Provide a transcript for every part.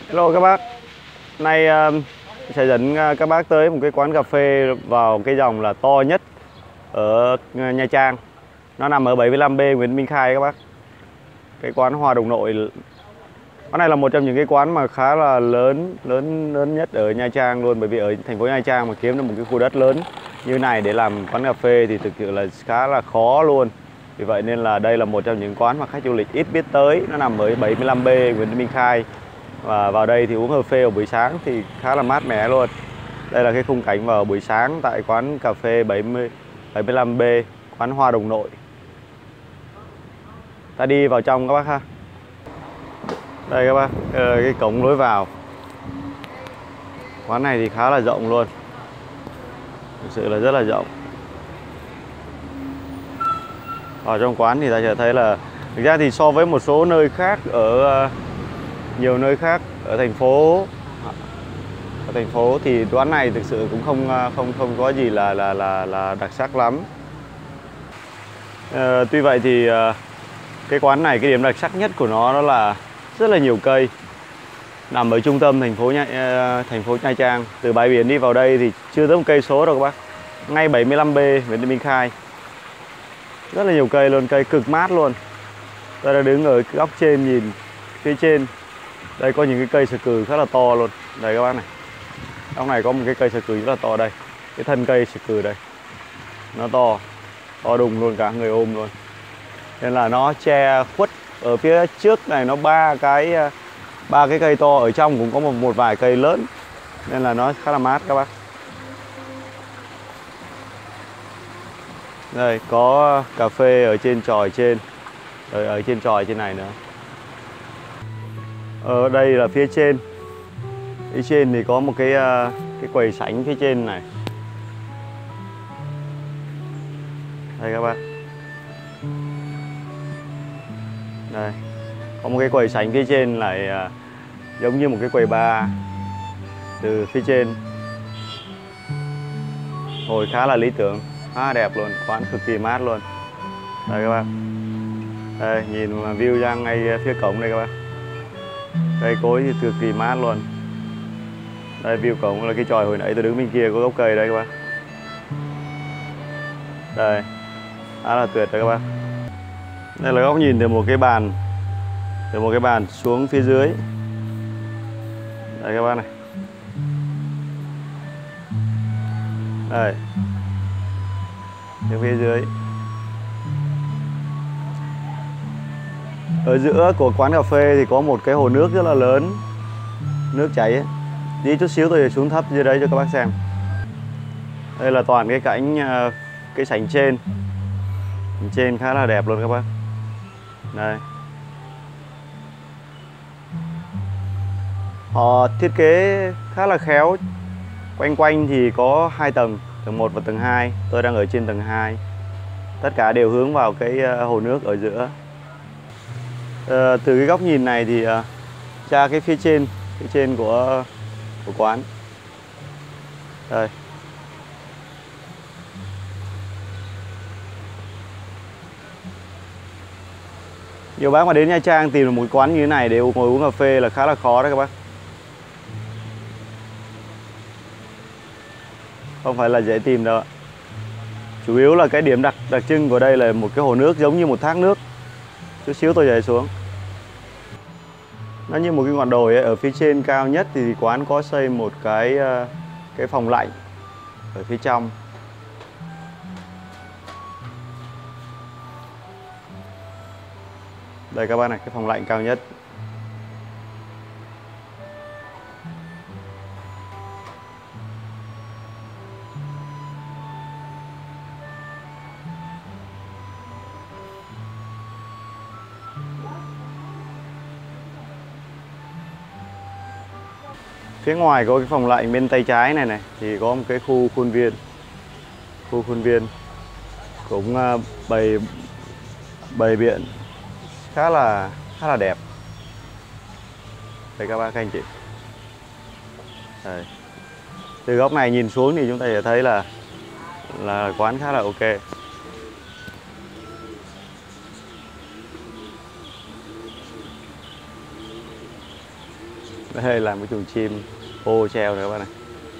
Hello các bác. Nay sẽ dẫn các bác tới một cái quán cà phê vào cái dòng là to nhất ở Nha Trang. Nó nằm ở 75B Nguyễn Minh Khai các bác. Cái quán Hoa Đồng Nội. Quán này là một trong những cái quán mà khá là lớn nhất ở Nha Trang luôn, bởi vì ở thành phố Nha Trang mà kiếm được một cái khu đất lớn như này để làm quán cà phê thì thực sự là khá là khó luôn. Vì vậy nên là đây là một trong những quán mà khách du lịch ít biết tới. Nó nằm ở 75B Nguyễn Minh Khai. Và vào đây thì uống cà phê vào buổi sáng thì khá là mát mẻ luôn. Đây là cái khung cảnh vào buổi sáng tại quán cà phê 75B, quán Hoa Đồng Nội. Ta đi vào trong các bác ha. Đây các bác, cái cổng lối vào. Quán này thì khá là rộng luôn. Thực sự là rất là rộng. Ở trong quán thì ta sẽ thấy là thực ra thì so với một số nơi khác ở nhiều nơi khác ở thành phố thì quán này thực sự cũng không có gì là đặc sắc lắm. Tuy vậy thì cái quán này, cái điểm đặc sắc nhất của nó đó là rất là nhiều cây. Nằm ở trung tâm thành phố Nha Trang. Từ bãi biển đi vào đây thì chưa tới một cây số đâu các bác. Ngay 75B Nguyễn Minh Khai. Rất là nhiều cây luôn, cây cực mát luôn. Tôi đang đứng ở góc trên nhìn phía trên. Đây có những cái cây sờ cừ khá là to luôn. Đây các bác này. Góc này có một cái cây sờ cừ rất là to đây. Cái thân cây sờ cừ đây. Nó to đùng luôn, cả người ôm luôn. Nên là nó che khuất ở phía trước này nó ba cái cây to, ở trong cũng có một vài cây lớn. Nên là nó khá là mát các bác. Đây có cà phê ở trên chòi trên. Rồi ở trên chòi trên này nữa. Ở đây là phía trên. Phía trên thì có một cái quầy sảnh phía trên này. Đây các bác. Đây. Có một cái quầy sảnh phía trên lại giống như một cái quầy bar từ phía trên. Ngồi khá là lý tưởng, khá đẹp luôn, quán cực kỳ mát luôn. Đây các bác. Đây nhìn view ra ngay phía cổng đây các bác. Cây cối thì cực kỳ mát luôn. Đây view cổng là cái chòi hồi nãy tôi đứng bên kia có gốc cây đây các bác. Đây. Khá là tuyệt đấy các bác. Đây là góc nhìn từ một cái bàn xuống phía dưới. Đây các bác này. Đây. Phía dưới. Ở giữa của quán cà phê thì có một cái hồ nước rất là lớn. Nước chảy ấy. Đi chút xíu tôi xuống thấp dưới đấy cho các bác xem. Đây là toàn cái cảnh cái sảnh trên. Trên khá là đẹp luôn các bác. Đây. Họ thiết kế khá là khéo. Quanh thì có 2 tầng, tầng 1 và tầng 2. Tôi đang ở trên tầng 2. Tất cả đều hướng vào cái hồ nước ở giữa. Từ cái góc nhìn này thì ra cái phía trên của quán. Đây. Nhiều bác mà đến Nha Trang tìm được một quán như thế này để ngồi uống cà phê là khá là khó đấy các bác. Không phải là dễ tìm đâu. Chủ yếu là cái điểm đặc trưng của đây là một cái hồ nước giống như một thác nước. Chút xíu tôi nhảy xuống. Nó như một cái ngọn đồi ấy. Ở phía trên cao nhất thì quán có xây một cái phòng lạnh ở phía trong. Đây các bác này, cái phòng lạnh cao nhất. Phía ngoài có cái phòng lạnh bên tay trái này thì có một cái khu khuôn viên. Khu khuôn viên cũng bày biện khá là đẹp. Đây các bác, các anh chị. Đây. Từ góc này nhìn xuống thì chúng ta sẽ thấy là quán khá là ok. Đây là một chuồng chim ô treo này các bạn này.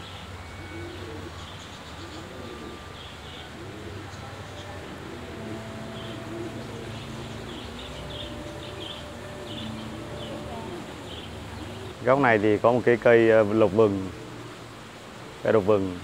Góc này thì có một cái cây lộc vừng, cây lộc vừng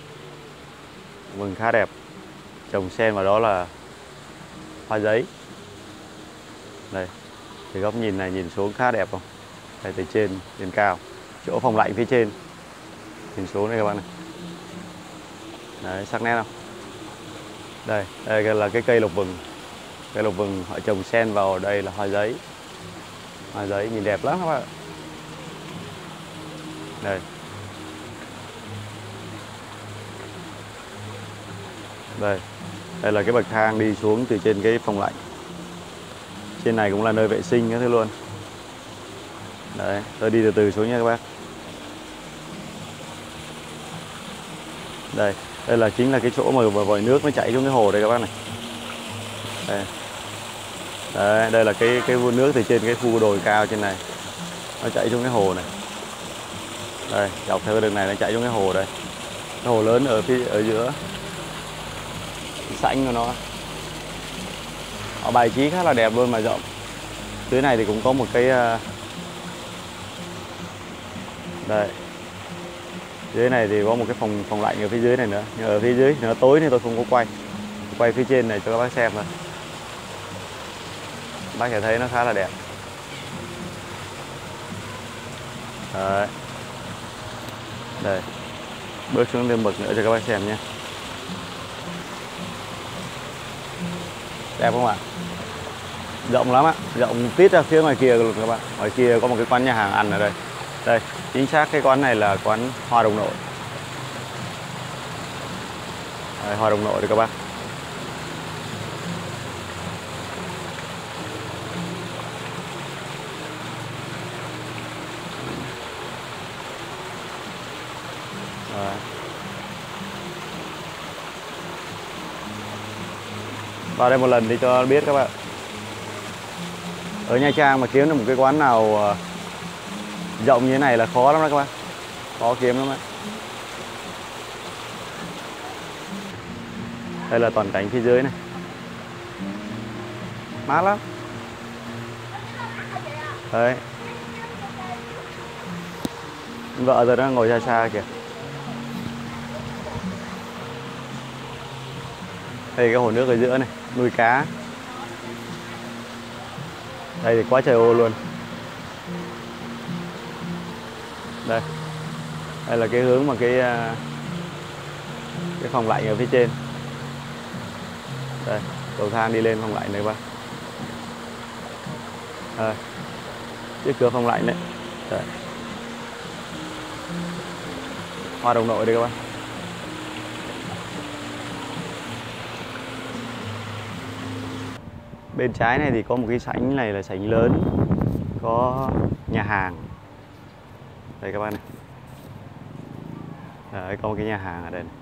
khá đẹp, trồng xen vào đó là hoa giấy. Đây, thì góc nhìn này nhìn xuống khá đẹp không? Đây từ trên đến cao, chỗ phòng lạnh phía trên, nhìn xuống đây các bạn này. Đấy, sắc nét không? Đây là cái cây lộc vừng họ trồng xen vào đây là hoa giấy nhìn đẹp lắm các bạn. Đây là cái bậc thang đi xuống từ trên cái phòng lạnh. Trên này cũng là nơi vệ sinh các thứ luôn. Đấy, tôi đi từ từ xuống nha các bác. Đây là chính là cái chỗ mà vòi nước nó chảy xuống cái hồ đây các bác này. Đây là cái vua nước từ trên cái khu đồi cao trên này nó chảy xuống cái hồ này. Đây, dọc theo cái đường này nó chảy xuống cái hồ đây. Cái hồ lớn ở giữa. Sảnh của nó. Họ bài trí khá là đẹp luôn mà rộng. Dưới này thì cũng có một cái đây. Dưới này thì có một cái phòng lạnh ở phía dưới này nữa. Nhưng ở phía dưới nó tối nên tôi không có quay phía trên này cho các bác xem thôi. Bác sẽ thấy nó khá là đẹp. Đấy. Đây. Bước xuống thêm bậc nữa cho các bác xem nhé. Đẹp không ạ? Rộng lắm ạ, rộng tít ra phía ngoài kia luôn các bạn. Ngoài kia có một cái quán nhà hàng ăn ở đây. Đây, chính xác cái quán này là quán Hoa Đồng Nội. Đây, Hoa Đồng Nội đây các bác. Đấy. Vào đây một lần đi cho biết các bạn. Ở Nha Trang mà kiếm được một cái quán nào rộng như thế này là khó lắm đó các bạn. Khó kiếm lắm đấy. Đây là toàn cảnh phía dưới này. Mát lắm. Đấy. Vợ rồi đang ngồi xa xa kìa. Đây cái hồ nước ở giữa này, nuôi cá. Đây thì quá trời ô luôn. Đây là cái hướng mà cái phòng lạnh ở phía trên. Đây, cầu thang đi lên phòng lạnh này các bạn. Trước cửa phòng lạnh đấy. Đây. Hoa Đồng Nội đây các bạn. Bên trái này thì có một cái sảnh này là sảnh lớn, có nhà hàng. Đây các bạn này. Đấy, có một cái nhà hàng ở đây này.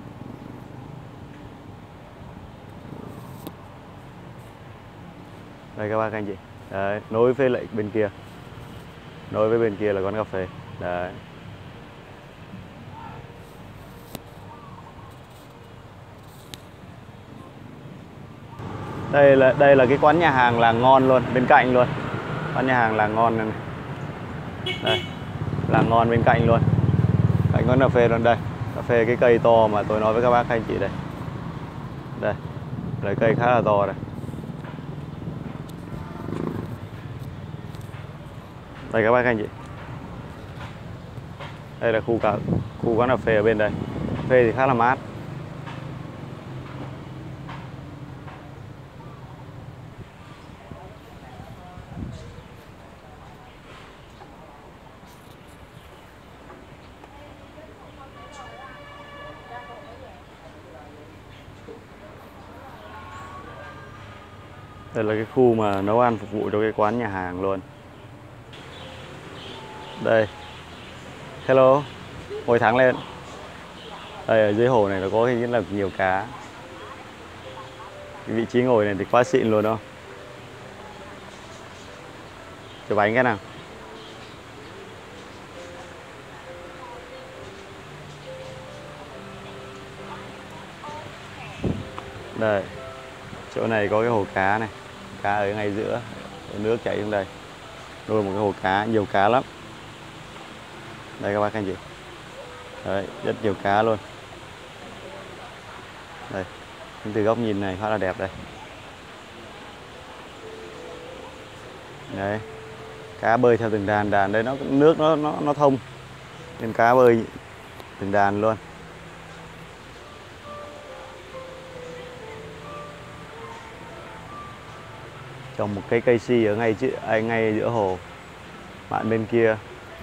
Đây các bác anh chị. Đấy, nối với lại bên kia. Nối với bên kia là quán cà phê. Đấy. Đây là cái quán nhà hàng là ngon luôn, bên cạnh luôn. Quán nhà hàng là ngon này. Đây. Là ngon bên cạnh luôn. Cạnh quán cà phê luôn đây. Cà phê cái cây to mà tôi nói với các bác anh chị đây. Đây. Lấy cây khá là to đây. Đây các bác anh chị. Đây là khu quán cà phê ở bên đây. Cà phê thì khá là mát. Đây là cái khu mà nấu ăn phục vụ cho cái quán nhà hàng luôn. Đây. Hello. Ngồi thẳng lên. Đây ở dưới hồ này nó có rất là nhiều cá. Cái vị trí ngồi này thì quá xịn luôn đó. Chụp bánh cái nào. Đây, chỗ này có cái hồ cá này, cá ở ngay giữa, nước chảy xuống đây, nuôi một cái hồ cá, nhiều cá lắm. Đây các bác anh chị, đấy, rất nhiều cá luôn. Đây, từ góc nhìn này khá là đẹp đây. Đấy, cá bơi theo từng đàn, đàn đây nó nước nó thông nên cá bơi từng đàn luôn. Trồng một cái cây si ở ngay giữa hồ, bạn bên kia.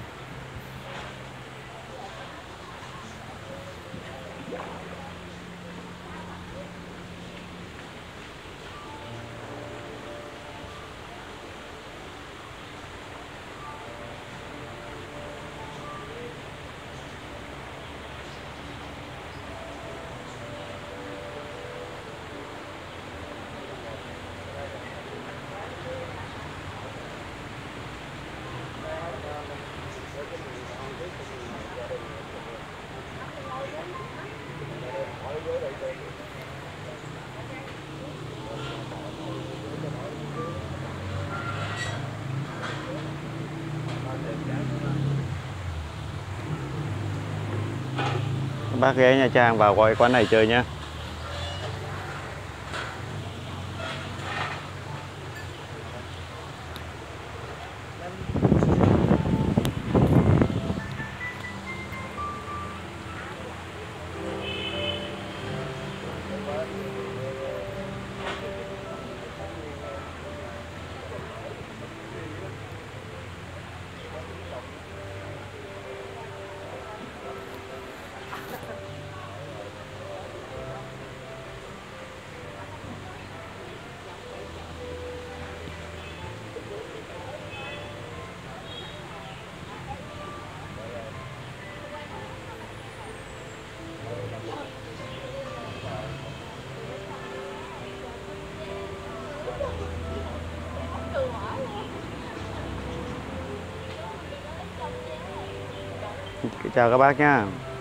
Bác ghé Nha Trang vào coi quán này chơi nhé. Chào các bác nhá.